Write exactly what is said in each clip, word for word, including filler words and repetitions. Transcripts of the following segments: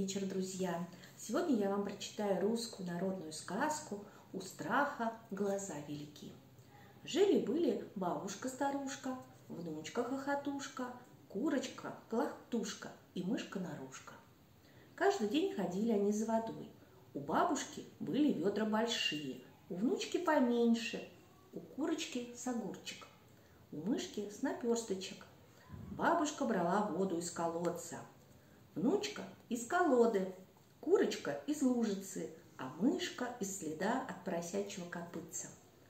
вечер, друзья! Сегодня я вам прочитаю русскую народную сказку «У страха глаза велики». Жили-были бабушка-старушка, внучка-хохотушка, курочка-клохтушка и мышка-нарушка. Каждый день ходили они за водой. У бабушки были ведра большие, у внучки поменьше, у курочки с огурчик, у мышки с наперсточек. Бабушка брала воду из колодца, внучка из колоды, курочка из лужицы, а мышка из следа от поросячьего копытца.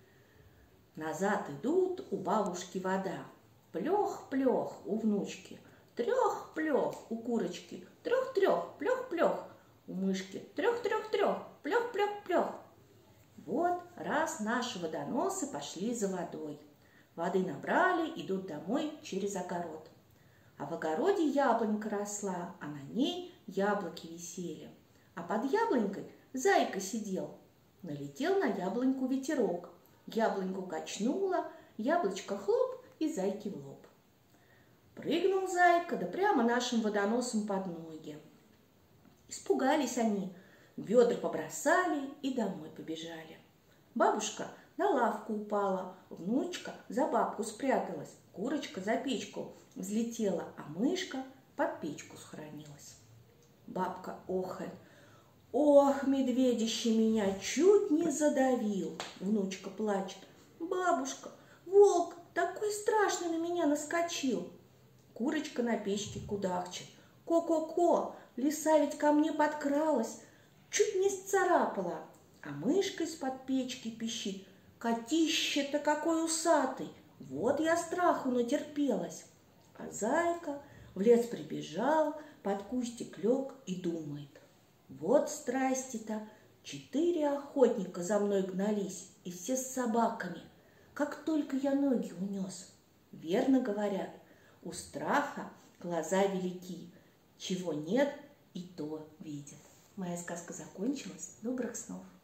Назад идут у бабушки вода, плёх-плёх у внучки, трёх-плёх у курочки, трёх-трёх, плёх-плёх у мышки, трёх-трёх-трёх, плёх-плёх-плёх. Вот раз наши водоносы пошли за водой. Воды набрали, идут домой через огород. А в огороде яблонька росла, а на ней яблоки висели. А под яблонькой зайка сидел. Налетел на яблоньку ветерок. Яблоньку качнуло, яблочко хлоп и зайке в лоб. Прыгнул зайка, да прямо нашим водоносом под ноги. Испугались они, ведра побросали и домой побежали. Бабушка на лавку упала, внучка за бабку спряталась, курочка за печку взлетела, а мышка под печку схоронилась. Бабка охает: «Ох, медведище меня чуть не задавил!» Внучка плачет: «Бабушка, волк такой страшный на меня наскочил!» Курочка на печке кудахчет: «Ко-ко-ко, лиса ведь ко мне подкралась, чуть не сцарапала!» А мышка из-под печки пищит: «Котище-то какой усатый! Вот я страху натерпелась!» А зайка в лес прибежал, под кустик лег и думает: вот страсти-то, четыре охотника за мной гнались, и все с собаками, как только я ноги унес. Верно говорят, у страха глаза велики, чего нет, и то видят. Моя сказка закончилась. Добрых снов!